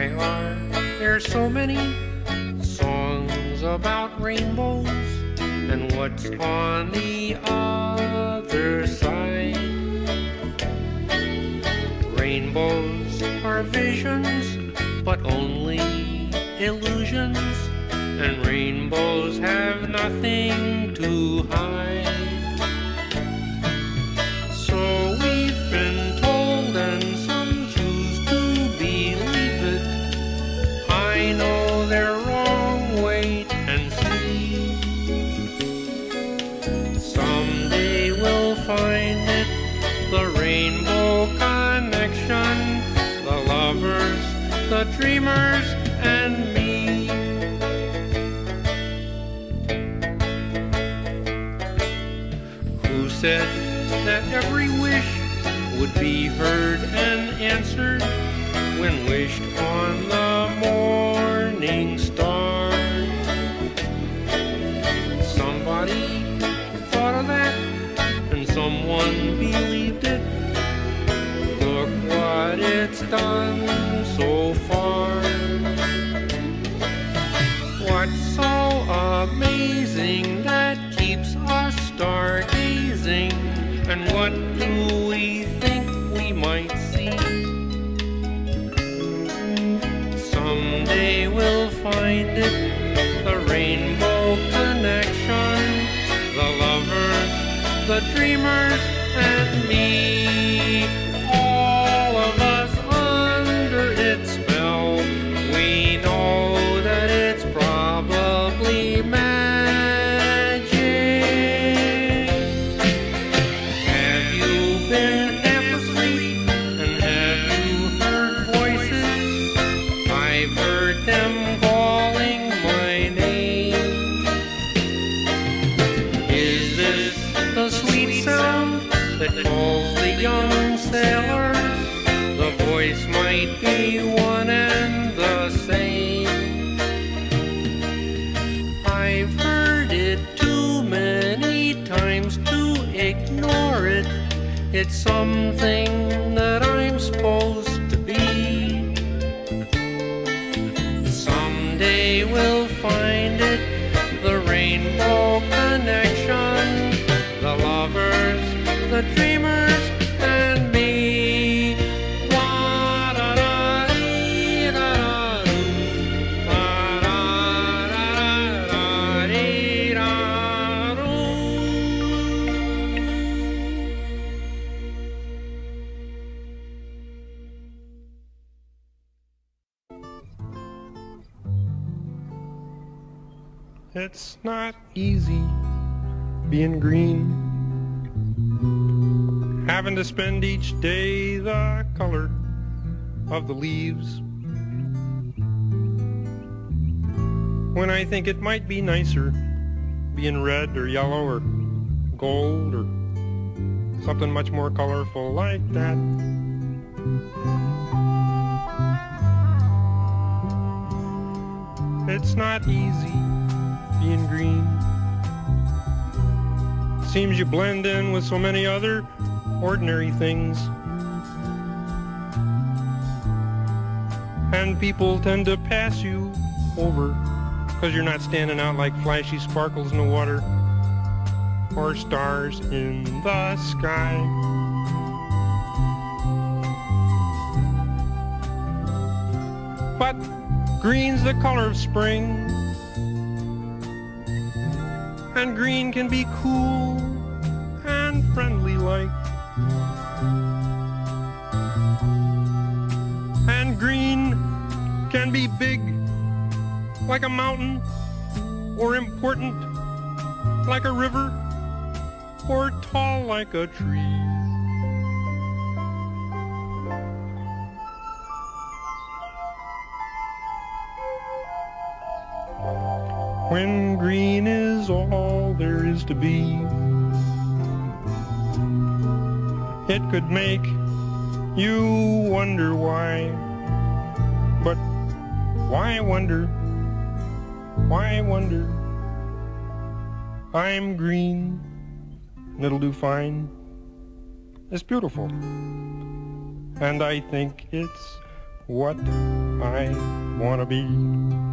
Why are there so many songs about rainbows? And what's on the other side? Rainbows are visions, but only illusions. And rainbows have nothing to hide. So we've been told, and some choose to believe it. I know they're wrong, wait and see. Someday we'll find it, the rainbow connection, the lovers, the dreamers, and me. Who said that every wish would be heard and answered when wished on the morning star? Somebody thought of that, and someone believed it. Look what it's done so far. What's so amazing that keeps us stargazing? And what do we think we might see? Someday we'll find it, the rainbow connection, the lovers, the dreamers, and me. All of us under its spell, we know that it's probably magic. Have you been half asleep, and have you heard voices? I've heard them calling my name. Is this the sweet sound that calls the young sailors? The voice might be one and the same. I've heard it too many times to ignore it. It's something that I'm supposed to be. Someday we'll find it, the rainbow connection, the lovers, the dreamers, and me. It's not easy being green, having to spend each day the color of the leaves, when I think it might be nicer being red or yellow or gold or something much more colorful like that. It's not easy being green. Seems you blend in with so many other ordinary things, and people tend to pass you over because you're not standing out like flashy sparkles in the water or stars in the sky. But green's the color of spring, and green can be cool and friendly like. And green can be big like a mountain, or important like a river, or tall like a tree. When green is all there is to be, it could make you wonder why. But why wonder? Why wonder? I'm green, and it'll do fine. It's beautiful, and I think it's what I wanna be